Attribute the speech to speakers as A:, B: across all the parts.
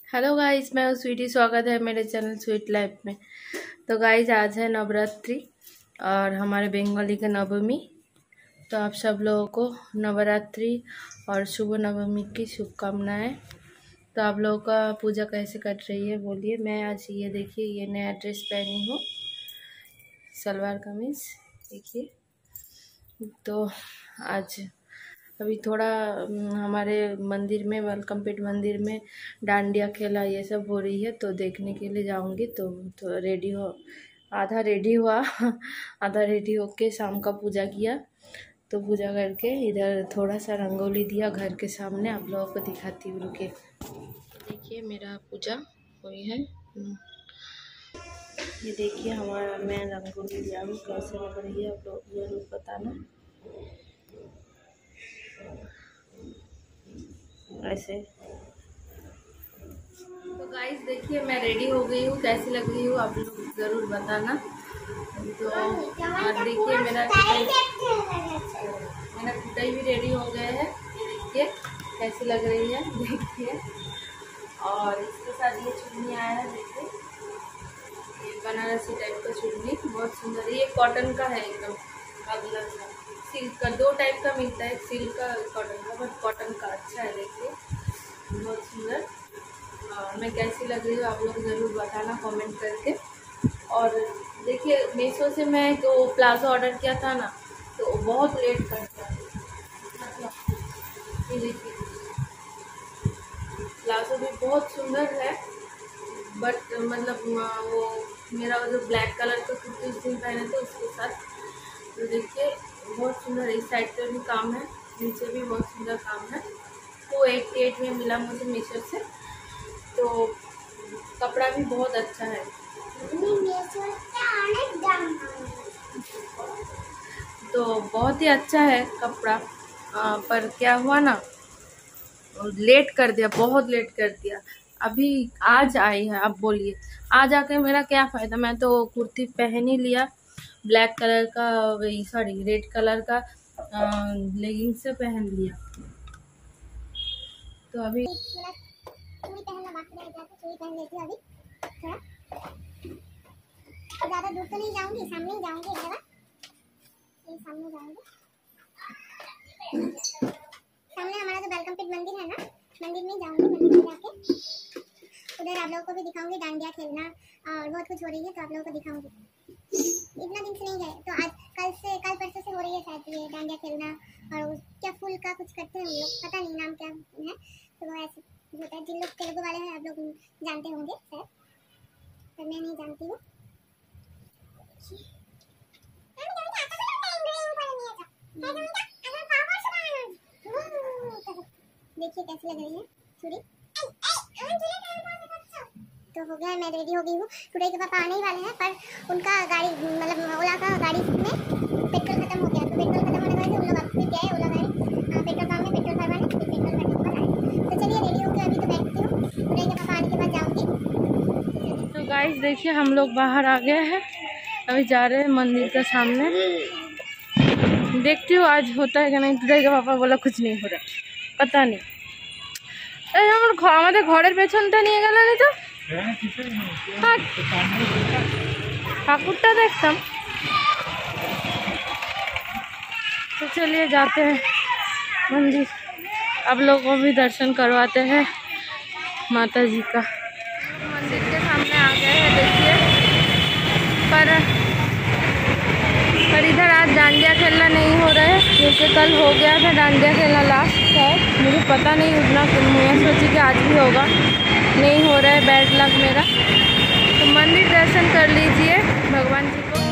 A: Hello guys, मैं हूँ स्वीटी। स्वागत है मेरे चैनल स्वीट लाइफ में। तो गाइस, आज है नवरात्रि और हमारे बंगाली का नवमी। तो आप सब लोगों को नवरात्रि और शुभ नवमी की शुभकामनाएं। तो आप लोगों का पूजा कैसे कट रही है बोलिए। मैं आज ये देखिए, ये नया ड्रेस पहनी हूँ, सलवार कमीज देखिए। तो आज अभी थोड़ा हमारे मंदिर में, वेलकम पीठ मंदिर में डांडिया खेला ये सब हो रही है, तो देखने के लिए जाऊंगी। तो रेडी हो, आधा रेडी हुआ आधा रेडी होके शाम का पूजा किया। तो पूजा करके इधर थोड़ा सा रंगोली दिया घर के सामने, आप लोगों को दिखाती हूँ, रुके। देखिए मेरा पूजा हुई है। ये देखिए हमारा, मैं रंगोली दिया हूँ, कैसे लग रही है आप लोग जरूर बताना। ऐसे तो गाइस देखिए, मैं रेडी हो गई हूँ, कैसी लग रही हूँ आप लोग ज़रूर बताना। तो और देखिए मेरा कुटाई भी रेडी हो गए है, देखिए कैसी लग रही है देखिए। और इसके साथ ये चुन्नी आया है, देखिए ये बनारसी टाइप का चुन्नी, बहुत सुंदर। ये कॉटन का है, एकदम अगला सा सिल्क का, दो टाइप का मिलता है, सिल्क का कॉटन का, बट कॉटन का अच्छा है, देखिए बहुत सुंदर। मैं कैसी लग रही हूँ आप लोग ज़रूर बताना कमेंट करके। और देखिए मीशो से मैं जो प्लाजो ऑर्डर किया था ना, तो बहुत लेट कर दिया। मतलब ये देखिए प्लाजो भी बहुत सुंदर है, बट मतलब वो मेरा जो ब्लैक कलर का कुर्ती उस दिन पहने थे उसके साथ, तो देखिए बहुत सुंदर। इस साइड पे भी काम है, नीचे भी बहुत सुंदर काम है। तो 88 में मिला मुझे मीशो से, तो कपड़ा भी बहुत अच्छा है। तो बहुत ही अच्छा है कपड़ा। पर क्या हुआ ना, लेट कर दिया, बहुत लेट कर दिया। अभी आज आई है, अब बोलिए आज आके मेरा क्या फ़ायदा। मैं तो कुर्ती पहन ही लिया, ब्लैक कलर का, वही सॉरी रेड कलर का लेगिंग से पहन लिया। तो अभी चूड़ी पहनना बाकी रह गया, तो चूड़ी पहन लेती हूँ अभी थोड़ा। ज़्यादा दूर तो नहीं जाऊँगी, सामने ही जाऊँगी एक जगह, ये सामने जाऊँगी। सामने हमारा जो वेलकम पीठ मंदिर है ना, मंदिर में जाऊँगी। मंदिर में जाके उधर आप लोगों को भी दिखाऊंगी डांडिया खेलना, और बहुत कुछ हो रही है, तो आप लोगों को दिखाऊंगी। इतना दिन से नहीं गए, तो आज कल परसों से हो रही है शायद ये डांडिया खेलना। और क्या फूल का कुछ करते हैं हम लोग, पता नहीं नाम क्या है, तो वो ऐसे होता है। जिन लोग तेलुगु वाले हैं आप लोग जानते होंगे शायद, पर मैं नहीं जानती हूँ। देखिए कैसी लग रही है चूड़ी। तो हो गया, मैं रेडी हो गई हूँ। टुडे के पापा आने ही वाले हैं, पर उनका गाड़ी मतलब ओला का गाड़ी में पेट्रोल खत्म हो गया, तो पेट्रोल खत्म होने की वजह से उन लोग अब फिर गए ओला गाड़ी पेट्रोल पंप में पेट्रोल भरवाने, फिर पेट्रोल भरने के बाद आए। तो चलिए रेडी होकर अभी तो बैठती हूँ, टुडे के पापा आने के बाद जाऊँगी। तो गाइस देखिए हम लोग बाहर आ गए हैं, अभी जा रहे हैं मंदिर के सामने। देखती हूँ आज होता है कि नहीं। टुडे के पापा बोला कुछ नहीं हो रहा, पता नहीं। আমাদের ঘরের পেছনটা নিয়ে গেল না তো, ঠাকুরটা देखता। तो चलिए जाते हैं मंदिर, अब लोगों को भी दर्शन करवाते हैं माता जी का। मंदिर के सामने आ गए हैं देखिए, पर इधर आज डांडिया खेलना नहीं हो रहा है, क्योंकि कल हो गया था डांडिया खेलना लास्ट है। मुझे पता नहीं उतना, मैं सोची कि आज भी होगा, नहीं हो रहा है, बैड लक मेरा। तो मंदिर दर्शन कर लीजिए भगवान जी को।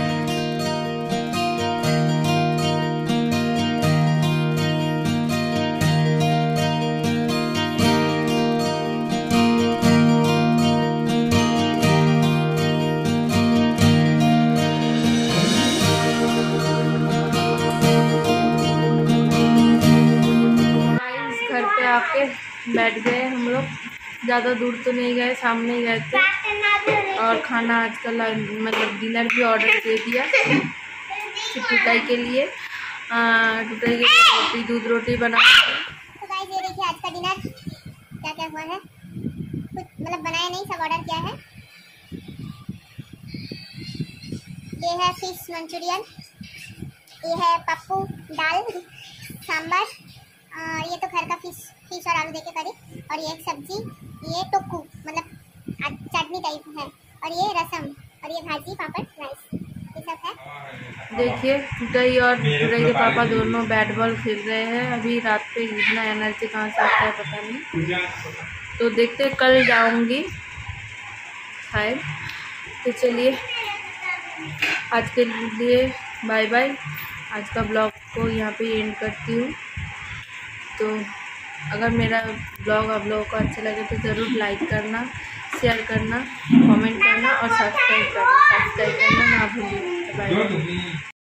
A: आके बैठ गए हम लोग, ज़्यादा दूर तो नहीं गए, सामने ही गए थे। और खाना आजकल मतलब डिनर भी ऑर्डर दे दिया टुटाई के लिए, रोटी, दूध रोटी बना। तो गाइस ये देखिए आज का डिनर क्या क्या हुआ है। कुछ मतलब
B: बनाया नहीं, सब ऑर्डर किया है। ये है फिश मंचूरियन, ये है पप्पू दाल सांबर, ये तो घर का फिश और आलू देके करी, और ये एक सब्जी, ये टोकू मतलब चटनी टाइप है, और ये रसम, और ये भाजी पापड़ राइस, ये सब है।
A: देखिए टुटई और टुटई के पापा दोनों बैट बॉल खेल रहे हैं। अभी रात पे इतना एनर्जी कहाँ से आता है पता नहीं, तो देखते कल जाऊंगी शायद। तो चलिए आज के लिए बाय बाय। आज का ब्लॉग को यहाँ पे एंड करती हूँ। तो अगर मेरा ब्लॉग आप लोगों को अच्छा लगे तो ज़रूर लाइक करना, शेयर करना, कमेंट करना और सब्सक्राइब करना ना भूलिए। Bye bye.